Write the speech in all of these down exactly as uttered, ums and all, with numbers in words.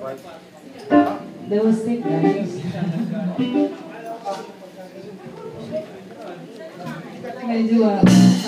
They will stick there. I'm going to do a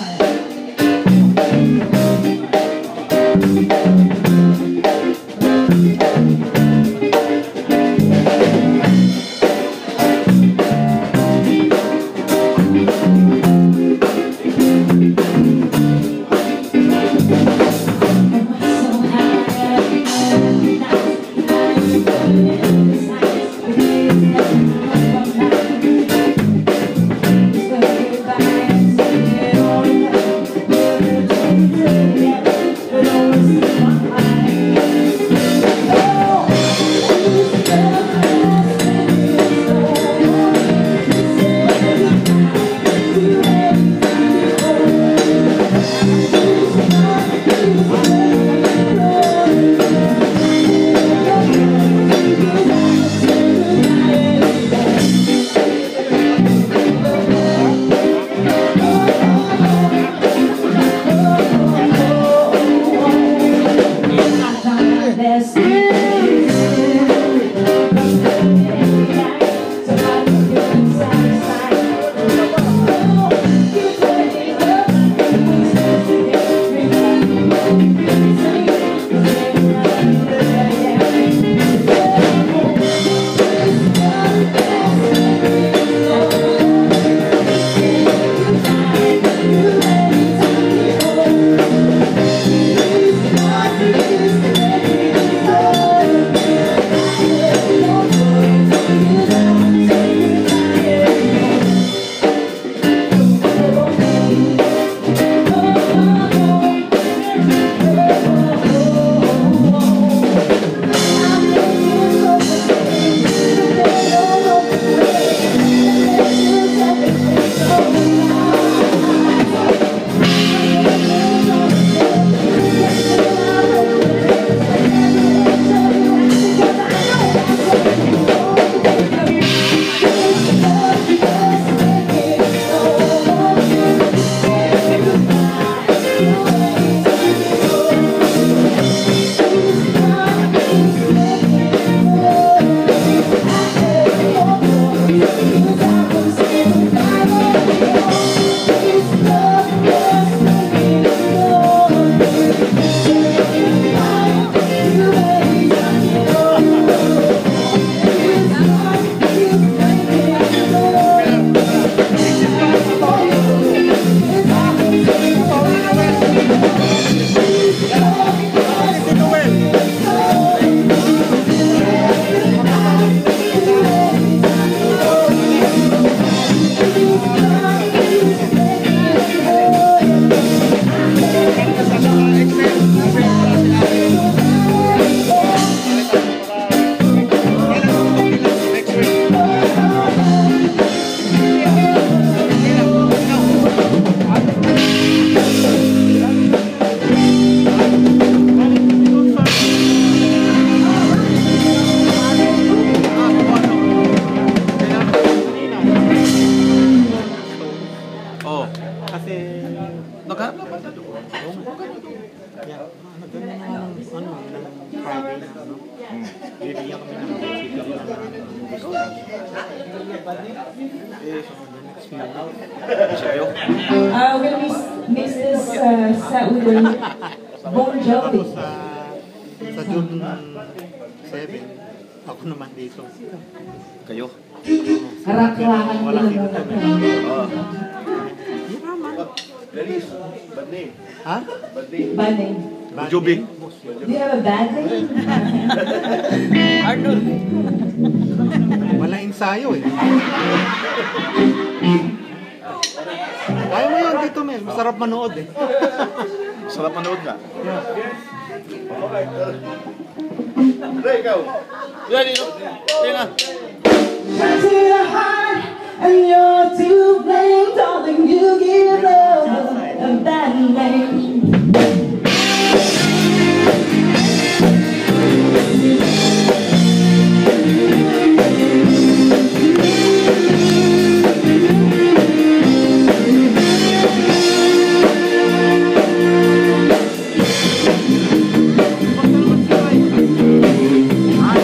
Uh, we're gonna mix this uh, set with Bon Jovi. Sa, sa June seven, ako naman dito. Kayo? Harak-harakan Wala dito. Oo. Dennis, bad name. Ha? Bad name. Bad name. Bon Jovi. Do you have a bad name? Arnold. Wala ensayo eh. Ayaw mo yan dito, men. Masarap manood eh. Sarap manood nga. Okay. Ray, ikaw. Yan, dito. Yan nga. Cut to the heart, and you're to blame. Darling, you give love a bad name. Ah,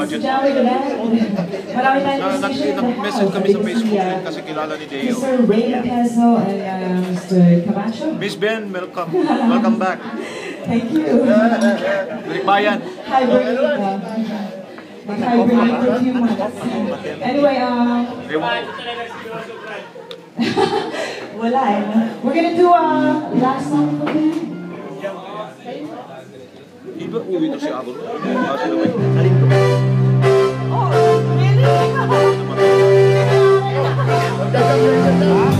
budget. Jolly Galan. Marami tayong Na- nag- musician in the Nag-message house. kami sa Dito si, Facebook uh, yun kasi kilala ni Deo. Mister Ray Quezno and uh, Mister Camacho. Miss Ben, welcome. Welcome back. Thank you. Balik bayan. Hibernate. Uh, Mag-hibernate for a few months. Anyway, um, wala eh. We're gonna do a last song for them. Iba uwi to si Agol. Ah, sila ba? Oh, really?